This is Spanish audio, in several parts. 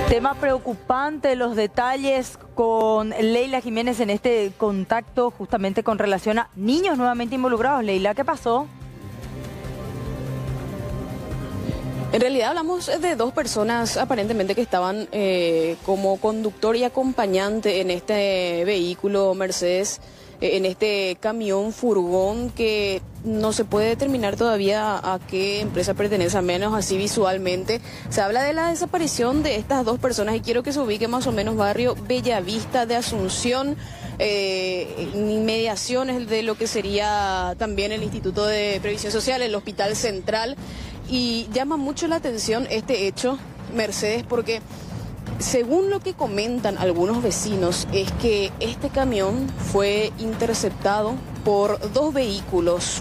Tema preocupante, los detalles con Leila Jiménez en este contacto justamente con relación a niños nuevamente involucrados. Leila, ¿qué pasó? En realidad hablamos de dos personas aparentemente que estaban como conductor y acompañante en este vehículo Mercedes, en este camión furgón que no se puede determinar todavía a qué empresa pertenece, al menos así visualmente. Se habla de la desaparición de estas dos personas y quiero que se ubique más o menos barrio Bellavista de Asunción, inmediaciones de lo que sería también el Instituto de Previsión Social, el Hospital Central. Y llama mucho la atención este hecho, Mercedes, porque según lo que comentan algunos vecinos es que este camión fue interceptado por dos vehículos,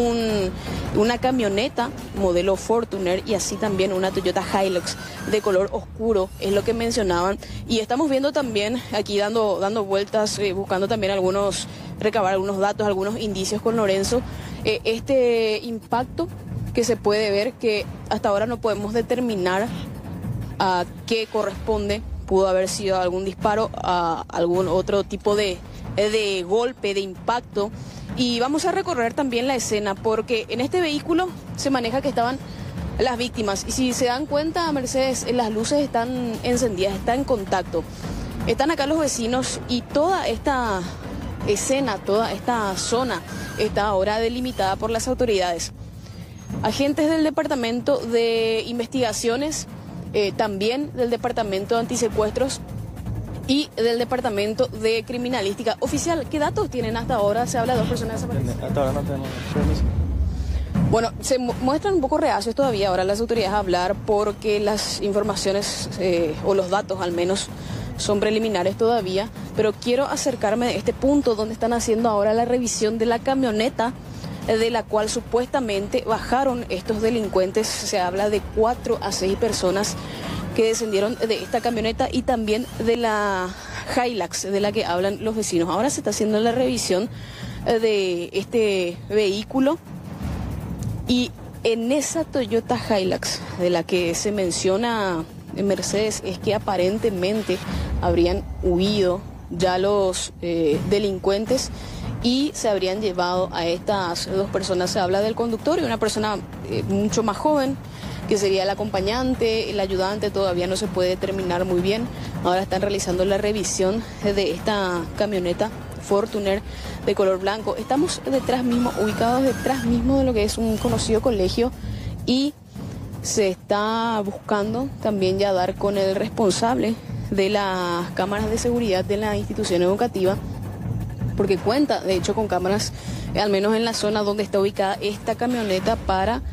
una camioneta modelo Fortuner y así también una Toyota Hilux de color oscuro, es lo que mencionaban. Y estamos viendo también aquí dando vueltas, buscando también recabar algunos datos, algunos indicios con Lorenzo, este impacto que se puede ver, que hasta ahora no podemos determinar a qué corresponde. Pudo haber sido algún disparo, a algún otro tipo de golpe, de impacto. Y vamos a recorrer también la escena, porque en este vehículo se maneja que estaban las víctimas. Y si se dan cuenta, Mercedes, las luces están encendidas, está en contacto. Están acá los vecinos y toda esta escena, toda esta zona está ahora delimitada por las autoridades. Agentes del Departamento de Investigaciones, también del Departamento de Antisecuestros y del Departamento de Criminalística. Oficial, ¿qué datos tienen hasta ahora? Se habla de dos personas desaparecidas. Hasta ahora no tenemos permiso. Bueno, se muestran un poco reacios todavía ahora las autoridades a hablar porque las informaciones o los datos al menos son preliminares todavía, pero quiero acercarme a este punto donde están haciendo ahora la revisión de la camioneta de la cual supuestamente bajaron estos delincuentes. Se habla de 4 a 6 personas que descendieron de esta camioneta y también de la Hilux de la que hablan los vecinos. Ahora se está haciendo la revisión de este vehículo y en esa Toyota Hilux de la que se menciona en Mercedes es que aparentemente habrían huido ya los delincuentes y se habrían llevado a estas dos personas. Se habla del conductor y una persona mucho más joven, que sería el acompañante, el ayudante, todavía no se puede determinar muy bien. Ahora están realizando la revisión de esta camioneta Fortuner de color blanco. Estamos ubicados detrás mismo de lo que es un conocido colegio y se está buscando también ya dar con el responsable de las cámaras de seguridad de la institución educativa, porque cuenta de hecho con cámaras, al menos en la zona donde está ubicada esta camioneta, para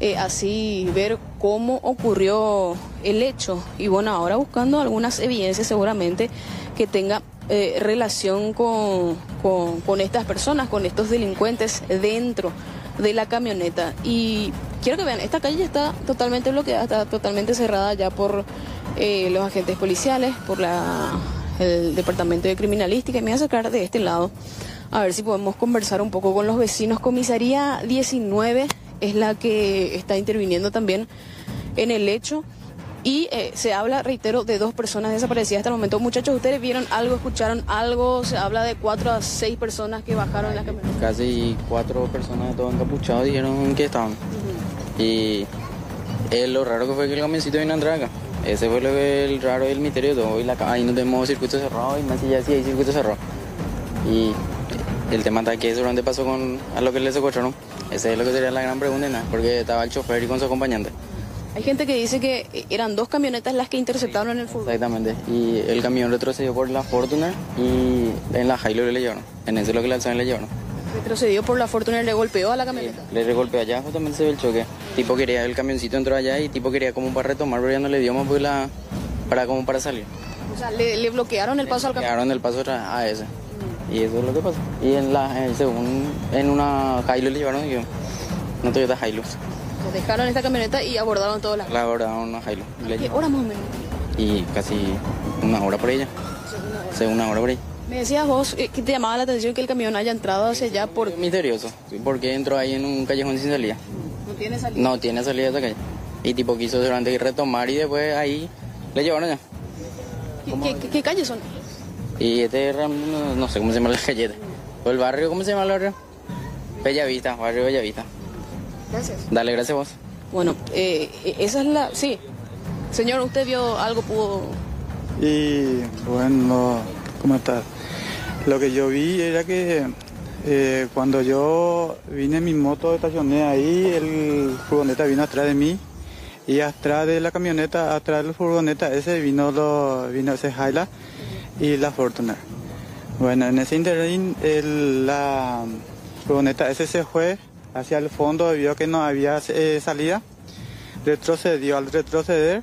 así ver cómo ocurrió el hecho. Y bueno, ahora buscando algunas evidencias seguramente que tenga relación con estas personas, con estos delincuentes dentro de la camioneta. Y quiero que vean, esta calle está totalmente bloqueada, está totalmente cerrada ya por los agentes policiales, por el Departamento de Criminalística. Y me voy a sacar de este lado a ver si podemos conversar un poco con los vecinos. Comisaría 19 es la que está interviniendo también en el hecho y se habla, reitero, de 2 personas desaparecidas hasta el momento. Muchachos, ¿ustedes vieron algo, escucharon algo? Se habla de 4 a 6 personas que bajaron la camioneta. Casi 4 personas todos encapuchados dijeron que estaban. Y lo raro que fue que el camioncito vino a entrar acá. Ese fue el raro y el misterio de todo. Y ahí no tenemos circuito cerrado y más allá sí hay circuito cerrado. Y el tema está que seguramente pasó a lo que le secuestraron. Esa es lo que sería la gran pregunta, ¿no? Porque estaba el chofer y con su acompañante. Hay gente que dice que eran 2 camionetas las que interceptaron en el fútbol. Exactamente. Y el camión retrocedió por la Fortuner y en la Hilux le llevaron. En ese es lo que le alzaron le llevaron. Retrocedió por la Fortuner, le golpeó a la camioneta. Sí, le golpeó allá, justamente se ve el choque. Tipo quería, el camioncito entró allá y tipo quería como para retomar, pero ya no le dio más pues para salir. O sea, le bloquearon el paso al camión. Bloquearon el paso a ese. Y eso es lo que pasó. Y según en una Hilux le llevaron, una Toyota Hilux. Dejaron esta camioneta y abordaron todas las... La abordaron una Hilux. ¿Qué hora más o menos? Y casi 1 hora por ella. Sí, 1 hora por ahí. Me decías vos que te llamaba la atención que el camión haya entrado hacia allá por... Misterioso, porque entró ahí en un callejón sin salida. ¿No tiene salida? No tiene salida de esa calle. Y tipo quiso durante retomar y después ahí le llevaron ya. ¿Qué calles son? Y no sé cómo se llama la calle. ¿O el barrio? ¿Cómo se llama el barrio? Bellavista, barrio Bellavista. Gracias. Dale, gracias a vos. Bueno, esa es la... Sí. Señor, ¿usted vio algo? ¿Pudo...? Y bueno, ¿cómo estás? Lo que yo vi era que cuando yo vine en mi moto, estacioné ahí, el furgoneta vino atrás de mí y atrás de la camioneta, atrás de la furgoneta ese vino ese Hilux y la Fortuner. Bueno, en ese interín la furgoneta ese se fue hacia el fondo, vio que no había salida, retrocedió. Al retroceder,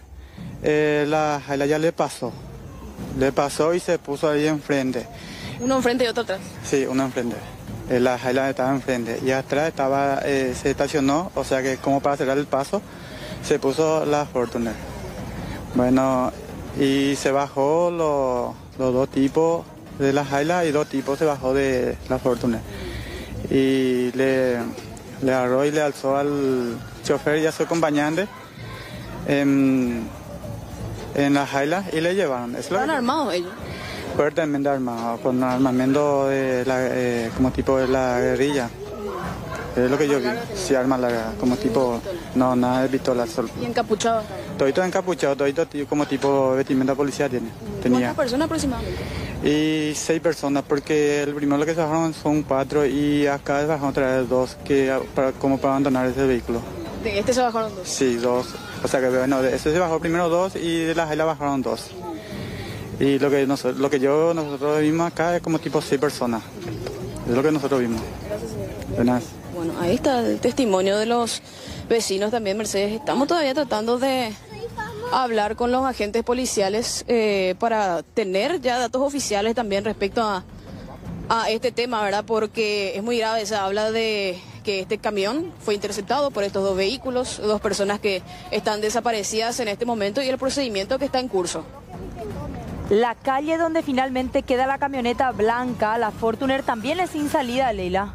la Hilux ya le pasó y se puso ahí enfrente. Uno enfrente y otro atrás. Sí, uno enfrente. La Hilux estaba enfrente y atrás se estacionó, o sea que como para cerrar el paso, se puso la Fortuner. Bueno, y se bajó los dos tipos de la Hilux y dos tipos se bajó de la Fortuner. Y le agarró y le alzó al chofer y a su acompañante en la Hilux y le llevaron. ¿Estaban armados ellos? Fuertemente armados, con armamento como tipo de la guerrilla. Es lo que yo vi, sí, arma larga, como tipo, no, nada de pistola. ¿Y encapuchados? Todito encapuchado, todito como tipo vestimenta policial tenía. ¿Cuántas personas aproximadamente? Y 6 personas, porque el primero que se bajaron son 4 y acá se bajaron otra vez 2, como para abandonar ese vehículo. ¿De este se bajaron 2? Sí, 2. O sea que bueno, de ese se bajó primero 2 y de la Hilux bajaron 2. Y lo que nosotros vimos acá es como tipo 6 personas. Es lo que nosotros vimos. Gracias, señor. Buenas. Bueno, ahí está el testimonio de los vecinos también, Mercedes. Estamos todavía tratando de hablar con los agentes policiales para tener ya datos oficiales también respecto a este tema, ¿verdad? Porque es muy grave, se habla de que este camión fue interceptado por estos dos vehículos, 2 personas que están desaparecidas en este momento y el procedimiento que está en curso. La calle donde finalmente queda la camioneta blanca, la Fortuner, también es sin salida, Leila.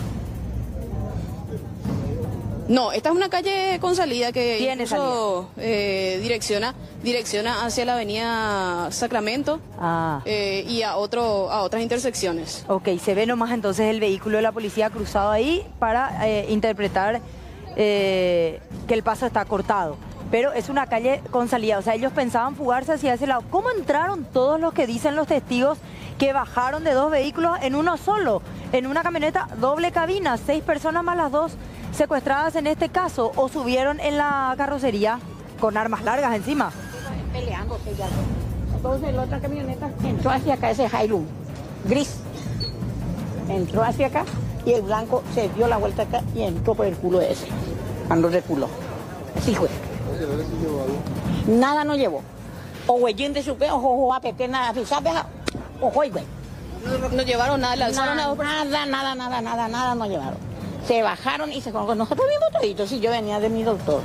No, esta es una calle con salida que tiene incluso direcciona hacia la avenida Sacramento y a otras intersecciones. Ok, se ve nomás entonces el vehículo de la policía cruzado ahí para interpretar que el paso está cortado. Pero es una calle con salida, o sea, ellos pensaban fugarse hacia ese lado. ¿Cómo entraron todos los que dicen los testigos que bajaron de 2 vehículos en uno solo? En una camioneta doble cabina, 6 personas más las 2 secuestradas en este caso, o subieron en la carrocería con armas largas encima. Peleando, entonces la otra camioneta entró hacia acá, ese Hilux gris, entró hacia acá y el blanco se dio la vuelta acá y entró por el culo de ese, cuando reculó. Así fue. Nada no llevó. O huellín de su peo, o a pepe, nada, o güey. No llevaron nada, la alzaron a 2 personas. Nada no llevaron. Se bajaron y se con nosotros vimos toditos, si yo venía de mi doctor.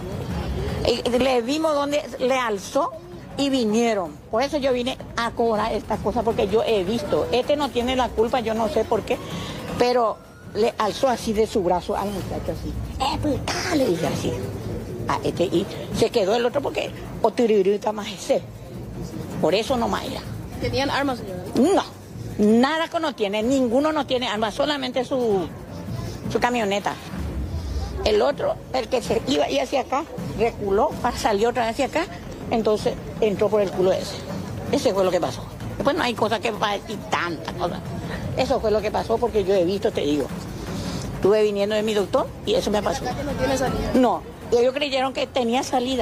Le vimos donde le alzó y vinieron. Por eso yo vine a cobrar estas cosas, porque yo he visto. Este no tiene la culpa, yo no sé por qué, pero le alzó así de su brazo al muchacho así. Le dije así. A este, y se quedó el otro porque otiririta más ese. Por eso nomás ella. ¿Tenían armas, señora? No, nada que no tiene, ninguno no tiene armas, solamente su camioneta. El otro, el que se iba y hacia acá, reculó, salió otra vez hacia acá, entonces entró por el culo ese. Ese fue lo que pasó. Después no hay cosas que para decir tantas cosas. Eso fue lo que pasó porque yo he visto, te digo. Estuve viniendo de mi doctor y eso me pasó. ¿La calle no tiene salida? No, ellos creyeron que tenía salida.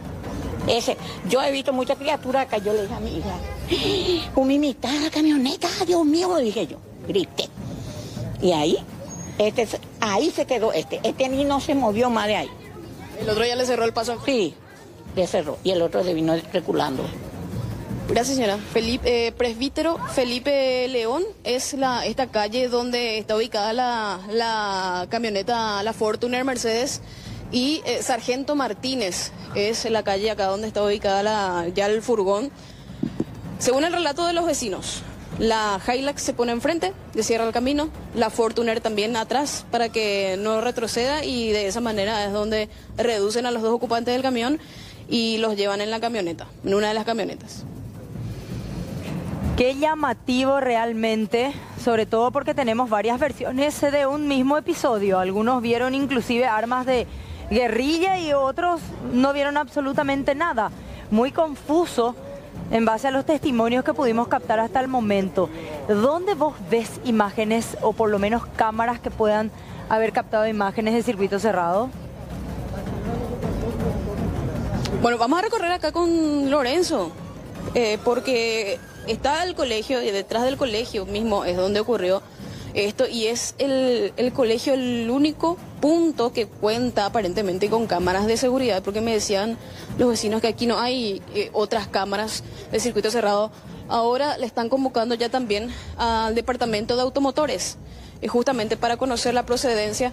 Yo he visto muchas criaturas acá, yo le dije a mi hija, un mitad de la camioneta, Dios mío, dije yo, grité. Y ahí se quedó este ni no se movió más de ahí. ¿El otro ya le cerró el paso? Sí, le cerró, y el otro se vino reculando. Gracias, señora. Presbítero Felipe León es esta calle donde está ubicada la camioneta, la Fortuner Mercedes, y Sargento Martínez es la calle acá donde está ubicada ya el furgón. Según el relato de los vecinos, la Hilux se pone enfrente, le cierra el camino, la Fortuner también atrás para que no retroceda, y de esa manera es donde reducen a los 2 ocupantes del camión y los llevan en la camioneta, en una de las camionetas. Qué llamativo realmente, sobre todo porque tenemos varias versiones de un mismo episodio. Algunos vieron inclusive armas de guerrilla y otros no vieron absolutamente nada. Muy confuso en base a los testimonios que pudimos captar hasta el momento. ¿Dónde vos ves imágenes o por lo menos cámaras que puedan haber captado imágenes de circuito cerrado? Bueno, vamos a recorrer acá con Lorenzo, porque está el colegio y detrás del colegio mismo es donde ocurrió esto y es el colegio el único punto que cuenta aparentemente con cámaras de seguridad, porque me decían los vecinos que aquí no hay otras cámaras de circuito cerrado. Ahora le están convocando ya también al departamento de automotores, justamente para conocer la procedencia.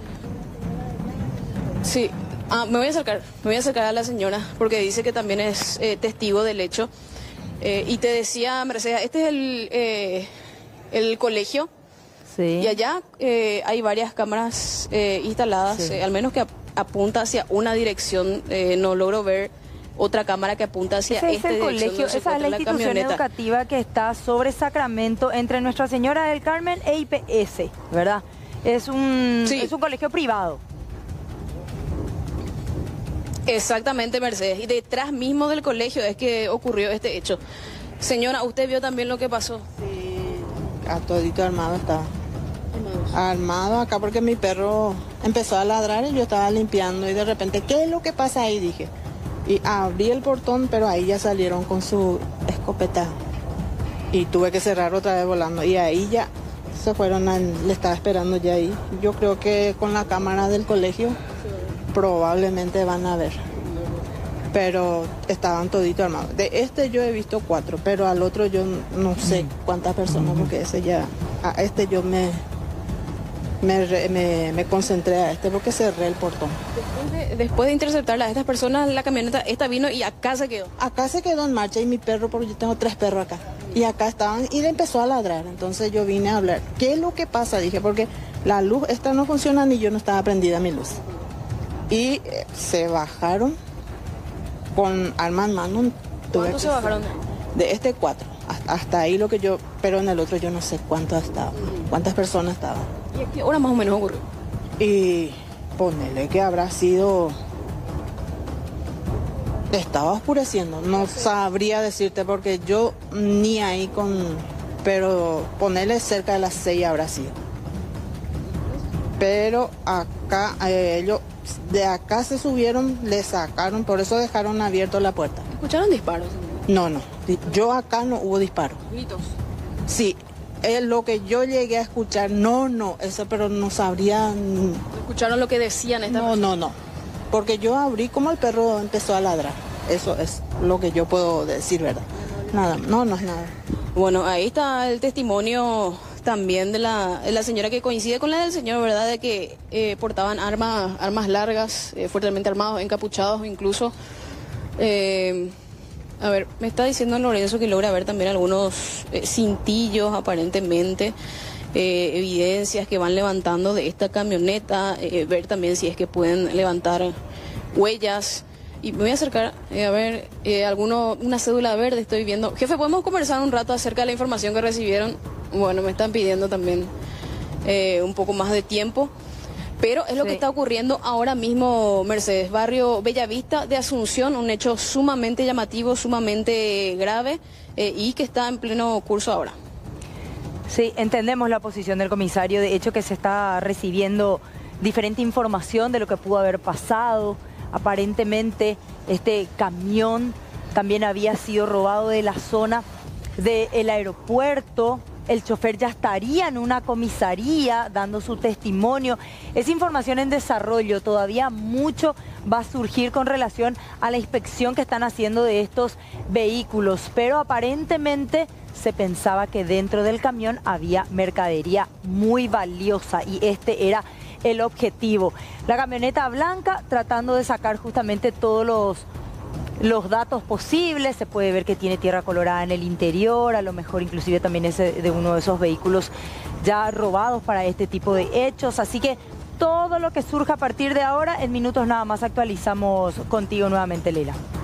Sí, me voy a acercar a la señora porque dice que también es testigo del hecho. Y te decía, Mercedes, este es el colegio. Sí. Y allá hay varias cámaras instaladas, Sí. Al menos que apunta hacia una dirección. No logro ver otra cámara que apunta hacia Ese es esta el dirección. colegio, Donde se esa es la encuentra institución camioneta. educativa que está sobre Sacramento entre Nuestra Señora del Carmen e IPS, ¿verdad? Es un colegio privado. Exactamente, Mercedes. Y detrás mismo del colegio es que ocurrió este hecho. Señora, ¿usted vio también lo que pasó? Sí, a todito armado estaba. Armado acá porque mi perro empezó a ladrar y yo estaba limpiando y de repente, ¿qué es lo que pasa ahí? Dije. Y abrí el portón, pero ahí ya salieron con su escopeta. Y tuve que cerrar otra vez volando. Y ahí ya se fueron, le estaba esperando ya ahí. Yo creo que con la cámara del colegio probablemente van a ver. Pero estaban toditos armados. De este yo he visto 4, pero al otro yo no sé cuántas personas, porque ese ya, a este yo me concentré a este porque cerré el portón. Después de interceptarla a estas personas, la camioneta esta vino y acá se quedó. Acá se quedó en marcha y mi perro, porque yo tengo 3 perros acá. Y acá estaban y le empezó a ladrar. Entonces yo vine a hablar. ¿Qué es lo que pasa? Dije, porque la luz esta no funciona ni yo no estaba prendida mi luz. Y se bajaron con armas en mano. ¿Cuántos se bajaron? De este 4. Hasta ahí lo que yo, pero en el otro yo no sé cuántas estaban, cuántas personas estaban. ¿Y a qué hora más o menos ocurrió? Y ponele que habrá sido... Estaba oscureciendo, no sabría decirte porque yo ni ahí con... Pero ponele cerca de las 6 habrá sido. Pero acá, ellos de acá se subieron, le sacaron, por eso dejaron abierto la puerta. ¿Escucharon disparos? No, yo acá no hubo disparo. Gritos. Sí, es lo que yo llegué a escuchar, eso, pero no sabría... ¿Escucharon lo que decían estas personas? No, porque yo abrí como el perro empezó a ladrar, eso es lo que yo puedo decir, ¿verdad? Nada, no es nada. Bueno, ahí está el testimonio también de la señora que coincide con la del señor, ¿verdad? De que portaban armas largas, fuertemente armados, encapuchados incluso. A ver, me está diciendo Lorenzo que logra ver también algunos cintillos aparentemente, evidencias que van levantando de esta camioneta, ver también si es que pueden levantar huellas. Y me voy a acercar a ver una cédula verde estoy viendo. Jefe, ¿podemos conversar un rato acerca de la información que recibieron? Bueno, me están pidiendo también un poco más de tiempo. Pero es lo que está ocurriendo ahora mismo, Mercedes, barrio Bellavista de Asunción, un hecho sumamente llamativo, sumamente grave y que está en pleno curso ahora. Sí, entendemos la posición del comisario, de hecho que se está recibiendo diferente información de lo que pudo haber pasado. Aparentemente este camión también había sido robado de la zona del aeropuerto. El chofer ya estaría en una comisaría dando su testimonio. Es información en desarrollo, todavía mucho va a surgir con relación a la inspección que están haciendo de estos vehículos, pero aparentemente se pensaba que dentro del camión había mercadería muy valiosa y este era el objetivo. La camioneta blanca tratando de sacar justamente todos los datos posibles. Se puede ver que tiene tierra colorada en el interior, a lo mejor inclusive también es de uno de esos vehículos ya robados para este tipo de hechos. Así que todo lo que surja a partir de ahora, en minutos nada más actualizamos contigo nuevamente, Leila.